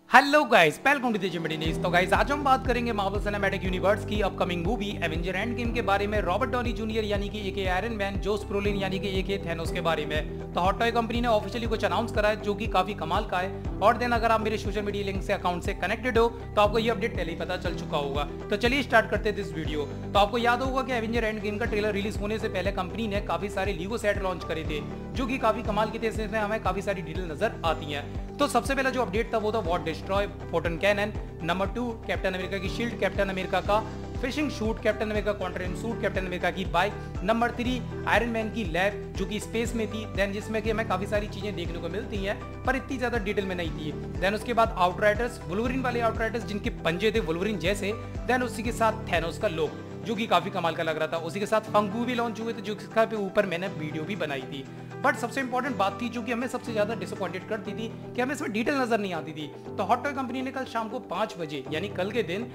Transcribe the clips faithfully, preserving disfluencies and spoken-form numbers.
Hello guys, welcome to the Jimini news. तो guys आज हम बात करेंगे मार्वल सिनेमैटिक यूनिवर्स की upcoming movie Avenger Endgame के बारे में। रॉबर्ट डॉनी जूनियर यानी कि aka Iron Man, Josh Brolin यानी कि एके थैनोस के बारे में। तो हॉट टॉय कंपनी ने ऑफिशियली कुछ अनाउंस करा है जो कि काफी कमाल का है। और देन अगर आप मेरे सोशल मीडिया लिंक से अकाउंट से कनेक्टेड हो तो आपको ये अपडेट पहले ही पता चल चुका होगा। तो चलिए स्टार्ट करते हैं दिस वीडियो। तो आपको याद होगा कि एवेंजर एंड गेम का ट्रेलर रिलीज होने से पहले कंपनी ने काफी सारे लीगो सेट लॉन्च करे थे जो कि काफी कमाल के थे। इसमें हमें काफी सारी डिटेल नजर आती है। तो सबसे पहला जो अपडेट था वो था what destroy photon cannon. Number two, Captain America की शील्ड, कैप्टन अमेरिका का फिशिंग शूट, कैप्टन अमेरिका कॉन्ट्रेन सूट, कैप्टन अमेरिका की bike. Number three, Iron Man की लैब जो कि स्पेस में थी, देन जिसमें कि हमें काफी सारी चीजें देखने को मिलती हैं पर इतनी ज्यादा डिटेल में नहीं थी। देन उसके बाद आउटराइडर्स, वुल्वरिन वाले आउटराइडर्स जिनके पंजे थे वुल्वरिन जैसे। देन उसी के साथ थैनोस का लुक जो कि काफी कमाल का लग रहा था। उसी के साथ फंगू भी लॉन्च हुए थे जिसका पे ऊपर मैंने वीडियो भी बनाई थी। बट सबसे इंपॉर्टेंट बात थी जो कि हमें सबसे ज्यादा डिसअपॉइंटेड करती थी कि हमें इसमें डिटेल नजर नहीं आती थी। तो हॉट टॉय कंपनी ने कल शाम को पांच बजे यानी कल के दिन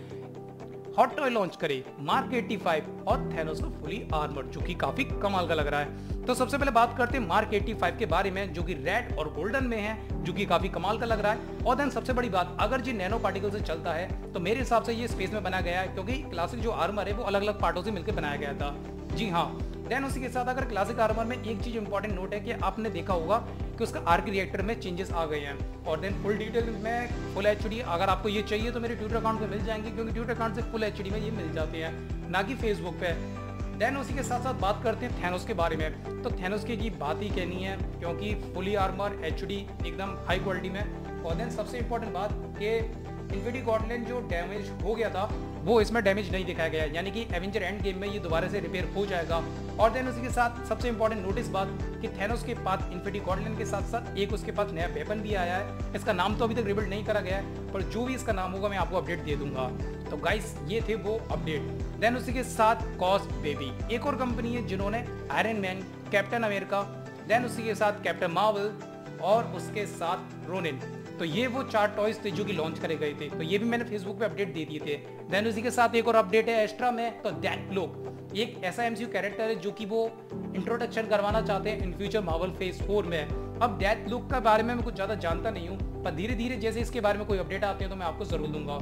हॉट टॉय लॉन्च करे मार्क पचासी और थैनोस का फुली आर्मर जो कि काफी कमाल का लग रहा है। तो सबसे पहले बात करते हैं मार्क पचासी के बारे में जो कि रेड और गोल्डन में है जो कि काफी कमाल का लग रहा है। और देन सबसे बड़ी बात, अगर ये नैनो पार्टिकल से चलता है तो मेरे हिसाब से ये स्पेस में बनाया गया है क्योंकि क्लासिक जो आर्मर है वो अलग अलग पार्टों से मिलकर बनाया गया था। जी हाँ। देन उसी के साथ अगर क्लासिक आर्मर में एक चीज इंपॉर्टेंट नोट है कि आपने देखा होगा कि उसका आर्क रिएक्टर में चेंजेस आ गए हैं। और देन फुल डिटेल में फुल एचडी अगर आपको ये चाहिए तो मेरे ट्विटर अकाउंट पे मिल जाएंगे क्योंकि ट्विटर अकाउंट से फुल एचडी में ये मिल जाते हैं, ना कि फेसबुक पे। देन उसी के साथ साथ बात करते हैं थैनोस के बारे में। तो थैनोस की बात ही कहनी है क्योंकि फुली आर्मर एचडी एकदम हाई क्वालिटी में। और देन सबसे इंपॉर्टेंट बात कि इन्फिनिटी गॉटलैंड जो डैमेज हो गया था वो इसमें डैमेज नहीं दिखाया गया, यानी कि एवेंजर एंड गेम में ये दोबारा से रिपेयर हो जाएगा। और देन उसी के साथ सबसे इंपॉर्टेंट नोटिस बात कि थैनोस के पास इन्फिनिटी गॉटलैंड के साथ साथ एक उसके पास नया वेपन भी आया है। इसका नाम तो अभी तक रिवील नहीं करा गया है पर जो भी इसका नाम होगा मैं आपको अपडेट दे दूंगा। तो गाइस ये थे वो अपडेट। देन उसी के साथ कॉस बेबी एक और कंपनी है जिन्होंने Iron Man, Captain America, then उसी के साथ कैप्टन मार्वल और उसके साथ रोनिन, तो ये वो चार टॉयज थे जो कि लॉन्च करे गए थे। तो ये भी मैंने फेसबुक पे अपडेट दे दिए थे। देन उसी के साथ एक और अपडेट है एस्ट्रा में। तो डेथलॉक एक ऐसा एमसीयू कैरेक्टर है जो कि वो इंट्रोडक्शन करवाना चाहते हैं in future Marvel phase four में। अब डेथलॉक के बारे में मैं कुछ ज्यादा जानता नहीं हूँ पर धीरे धीरे जैसे इसके बारे में कोई अपडेट आते हैं तो मैं आपको जरूर दूंगा।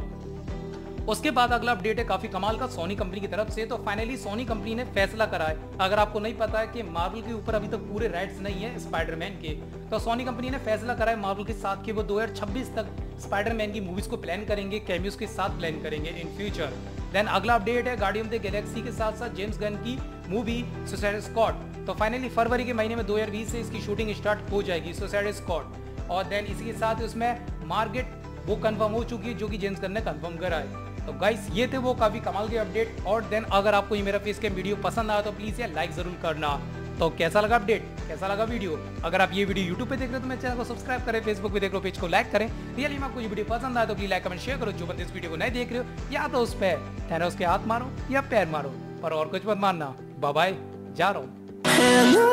उसके बाद अगला अपडेट है काफी कमाल का सोनी कंपनी की तरफ से। तो फाइनली सोनी कंपनी ने फैसला करा है, अगर आपको नहीं पता है कि मार्वल के ऊपर अभी तक पूरे राइट्स नहीं है स्पाइडरमैन के, तो सोनी कंपनी ने फैसला करा है मार्वल के साथ कि वो दो हज़ार छब्बीस तक स्पाइडरमैन की मूवीज को प्लान करेंगे, कैमियोस के साथ प्लान करेंगे इन फ्यूचर। देन अगला अपडेट है गार्डियन ऑफ द गैलेक्सी के साथ साथ जेम्स गन की मूवी सुसाइड स्क्वाड। तो फाइनली फरवरी के महीने में दो हज़ार बीस से इसकी शूटिंग स्टार्ट हो जाएगी सुसाइड स्क्वाड। और देन इसी के साथ उसमें मार्गेट वो कंफर्म हो चुकी है जो कि जेम्स गन ने कंफर्म करा है। तो गाइस ये थे वो काफी कमाल के अपडेट। और देन अगर आपको ये मेरा फेस कैम वीडियो पसंद आया तो प्लीज यार लाइक जरूर करना। तो कैसा लगा अपडेट, कैसा लगा वीडियो? अगर आप ये वीडियो यूट्यूब पे देख रहे हो तो मेरे चैनल को सब्सक्राइब करें, फेसबुक पे देख रहे हो पेज को लाइक करें। रियली में आपको ये वीडियो पसंद आया तो प्लीज लाइक कमेंट शेयर करो। जो बंदे इस वीडियो को नहीं देख रहे हो या तो उस पे थैनोस के हाथ मारो या पैर मारो पर और कुछ मत मारना। बाय बाय, जा रहा हूँ।